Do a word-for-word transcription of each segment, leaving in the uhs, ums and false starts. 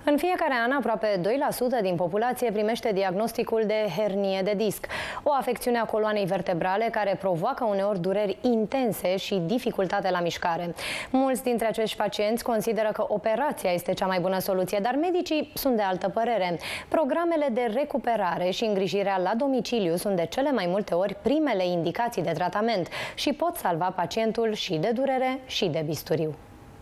În fiecare an, aproape doi la sută din populație primește diagnosticul de hernie de disc, o afecțiune a coloanei vertebrale care provoacă uneori dureri intense și dificultate la mișcare. Mulți dintre acești pacienți consideră că operația este cea mai bună soluție, dar medicii sunt de altă părere. Programele de recuperare și îngrijirea la domiciliu sunt de cele mai multe ori primele indicații de tratament și pot salva pacientul și de durere și de bisturiu.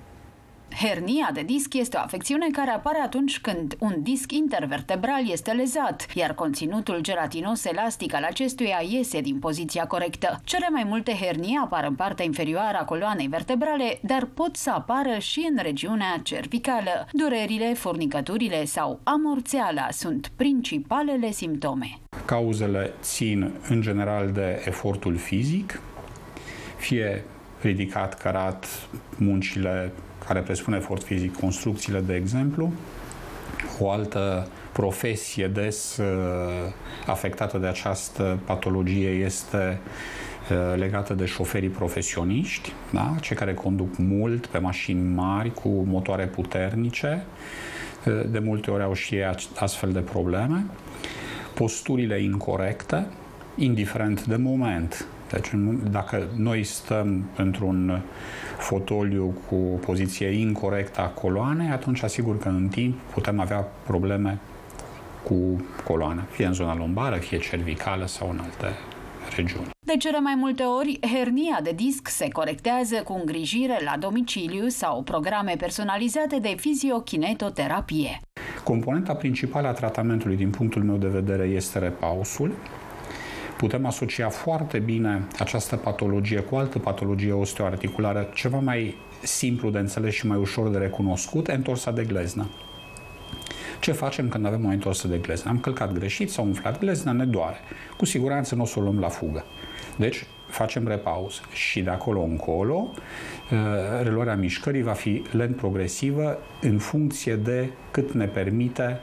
Hernia de disc este o afecțiune care apare atunci când un disc intervertebral este lezat, iar conținutul gelatinos elastic al acestuia iese din poziția corectă. Cele mai multe hernii apar în partea inferioară a coloanei vertebrale, dar pot să apară și în regiunea cervicală. Durerile, furnicăturile sau amorțeala sunt principalele simptome. Cauzele țin în general de efortul fizic, fie ridicat, cărat, muncile care presupune efort fizic, construcțiile, de exemplu. O altă profesie des uh, afectată de această patologie este uh, legată de șoferii profesioniști, da? Cei care conduc mult pe mașini mari cu motoare puternice. Uh, de multe ori au și ei astfel de probleme. Posturile incorecte, indiferent de moment. Deci, dacă noi stăm într-un fotoliu cu o poziție incorectă a coloanei, atunci asigur că în timp putem avea probleme cu coloana, fie în zona lombară, fie cervicală sau în alte regiuni. De cele mai multe ori, hernia de disc se corectează cu îngrijire la domiciliu sau programe personalizate de fiziokinetoterapie. Componenta principală a tratamentului, din punctul meu de vedere, este repausul. Putem asocia foarte bine această patologie cu altă patologie osteoarticulară, ceva mai simplu de înțeles și mai ușor de recunoscut, întorsa de gleznă. Ce facem când avem o întorsă de gleznă? Am călcat greșit, s-a umflat glezna, ne doare. Cu siguranță nu o să o luăm la fugă. Deci facem repauză și de acolo încolo reluarea mișcării va fi lent progresivă în funcție de cât ne permite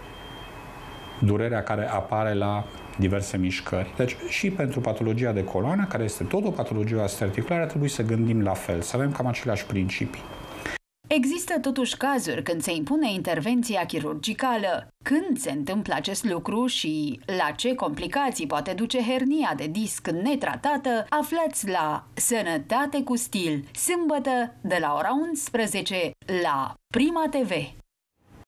durerea care apare la diverse mișcări. Deci și pentru patologia de coloană, care este tot o patologie osteoarticulară, trebuie să gândim la fel, să avem cam aceleași principii. Există totuși cazuri când se impune intervenția chirurgicală. Când se întâmplă acest lucru și la ce complicații poate duce hernia de disc netratată, aflați la Sănătate cu Stil, sâmbătă de la ora unsprezece la Prima T V.